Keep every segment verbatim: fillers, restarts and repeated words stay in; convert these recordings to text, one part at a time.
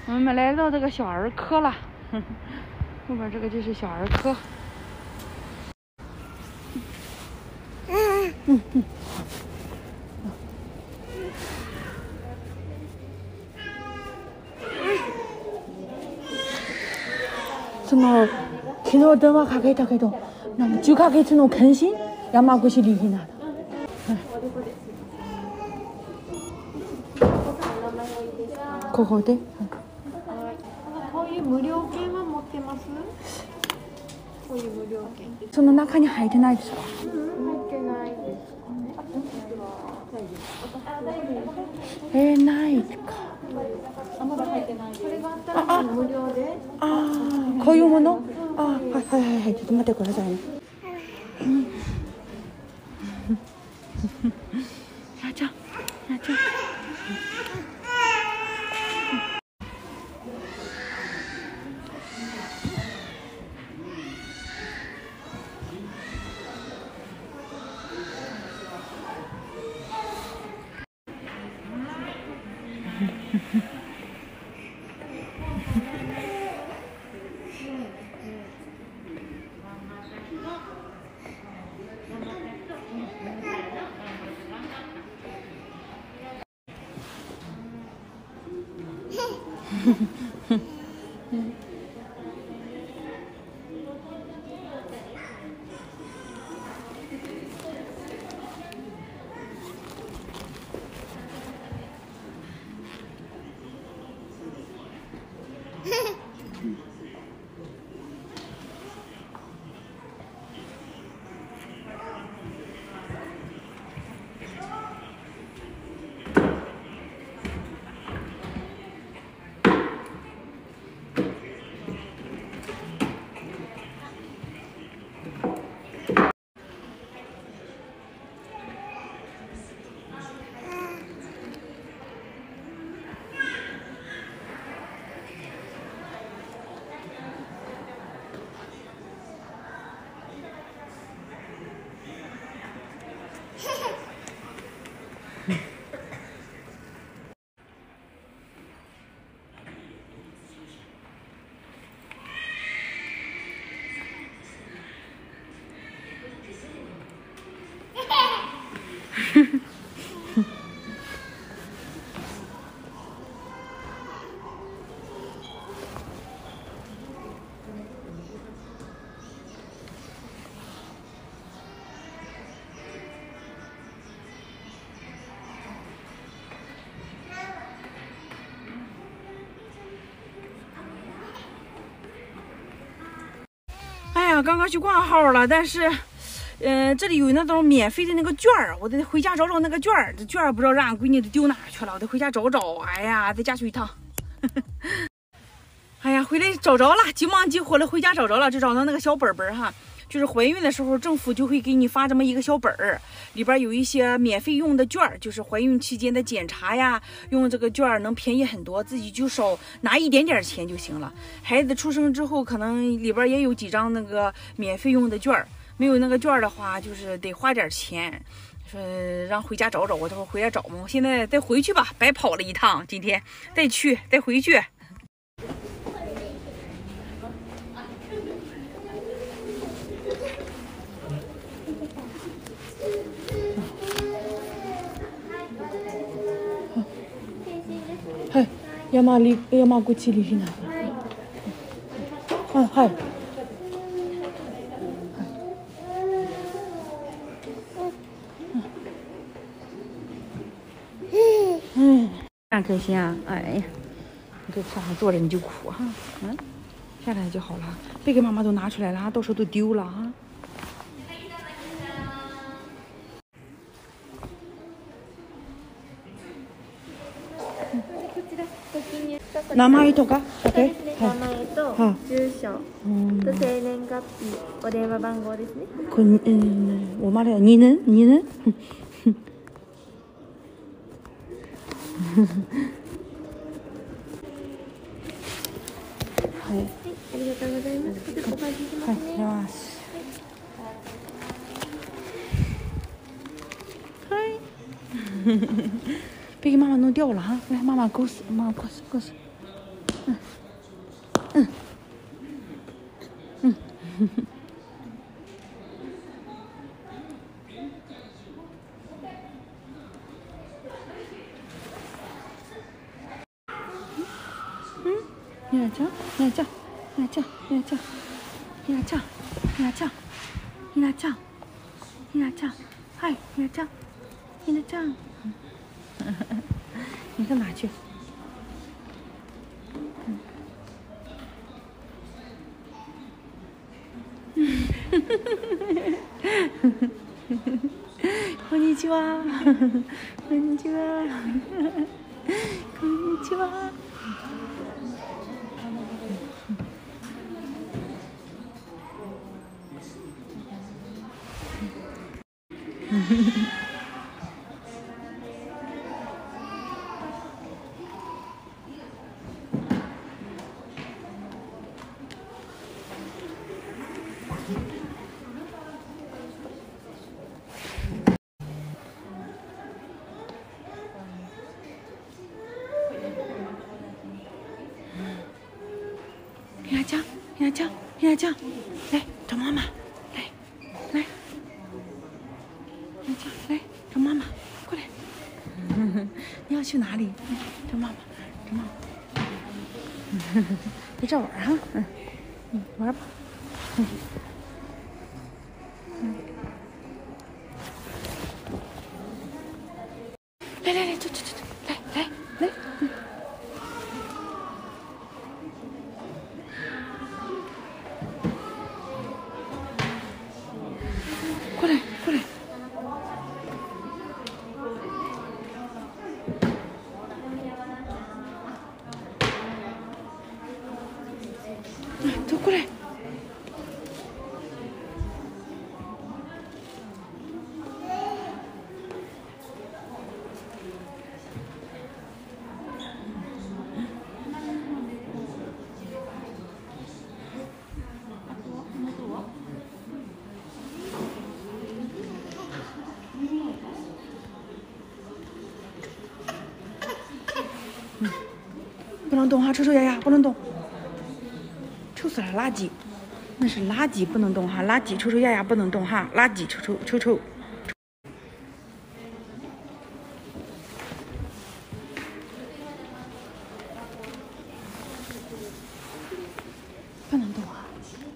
我们来到这个小儿科了，后边这个就是小儿科。嗯嗯嗯。その昨日電話かけたけど、なんかじゅっかげつの検診山口リヒナだ。ここで。 こういう無料券は持ってます？こういう無料券。 その中に入ってないですか？ うん、入ってないですかね。 えー、ないか。 あ、まだ入ってないです。これがあったら無料で。 ああ、こういうもの？あ、はいはいはいはい、ちょっと待ってくださいね。うん。やちゃん、やちゃん。哎呀，刚刚去挂号了，但是，嗯、呃，这里有那种免费的那个券儿，我得回家找找那个券儿。这券儿不知道让俺闺女丢哪去了，我得回家找找。哎呀，再加去一趟。哎呀，回来找着了，急忙急火了，回家找着了，就找到那个小本本哈。就是怀孕的时候，政府就会给你发这么一个小本儿，里边有一些免费用的券儿，就是怀孕期间的检查呀，用这个券儿能便宜很多，自己就少拿一点点钱就行了。孩子出生之后，可能里边也有几张那个免费用的券儿，没有那个券儿的话，就是得花点钱。说让回家找找，我这会回来找嘛。我现在再回去吧，白跑了一趟，今天再去再回去。はい、山り山口リヒナ。あ、はい。嗯，很开心啊！哎呀，你这上面坐着你就苦哈，嗯，下来就好了，别给妈妈都拿出来了，到时候都丢了哈。名前とか、 そうですね。名前と住所と生年月日、お電話番号ですね。 こん、うん、おまれ二年、二年。はい。 ありがとうございます。ちょっとお返ししますね。 はい、ありがとうございます。はい。别给妈妈弄掉了哈，来，妈妈勾死，妈妈勾死，勾死。嗯。 嗯嗯嗯。ひなちゃん、ひなちゃん、ひなちゃん、ひなちゃん、ひなちゃん、ひなちゃん、ひなちゃん、ひなちゃん，嗨，ひなちゃん，ひなちゃん，你干嘛去？こんにちは。こんにちは。こんにちは。ひなちゃん，ひなちゃん，ひなちゃん，来找妈妈，来，来，ひなちゃん，来找妈妈，过来。你要去哪里？来找妈妈，找妈妈。在这玩哈，嗯，嗯，玩吧。嗯。嗯。来来来，走走走走，来来来。嗯。过来，过来。来，走过来。不能动哈，臭臭丫丫不能动，臭死了，垃圾，那是垃圾，不能动哈，垃圾，臭臭丫丫不能动哈，垃圾，臭臭臭臭，不能动啊。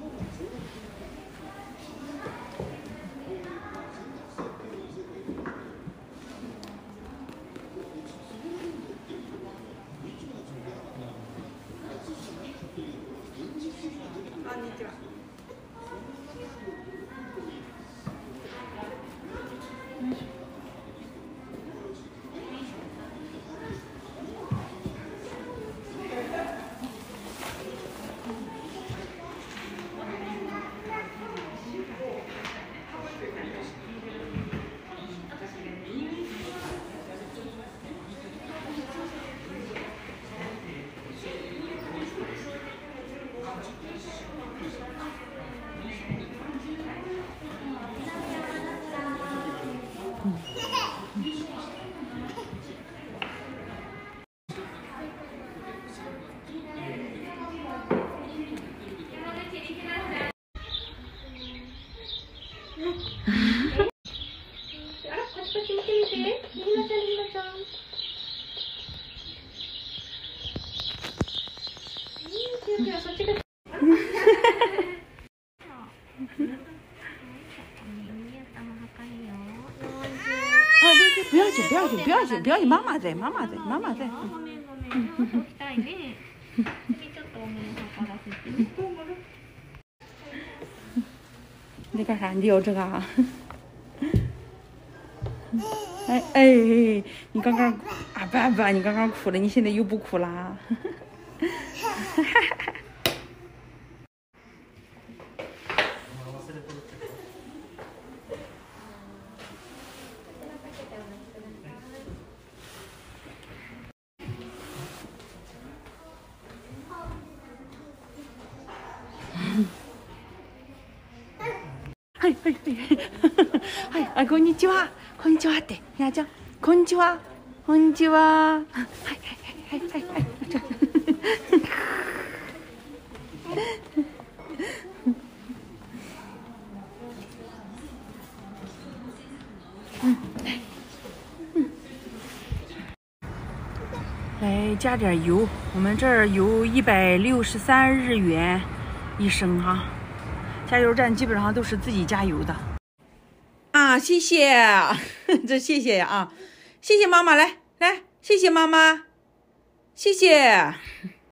不要紧，不要紧，不要紧，不要紧，妈妈在，妈妈在，妈妈在。你在干啥？你咬这个啊？哎哎，你刚刚啊爸爸，你刚刚哭了，你现在又不哭啦？はいはいはいはいあこんにちはこんにちはってひなちゃんこんにちはこんにちははいはいはいはいはいはい给加点油，我们这儿油一百六十三日元一升哈。加油站基本上都是自己加油的。啊，谢谢，这谢谢呀啊，谢谢妈妈，来来，谢谢妈妈，谢谢。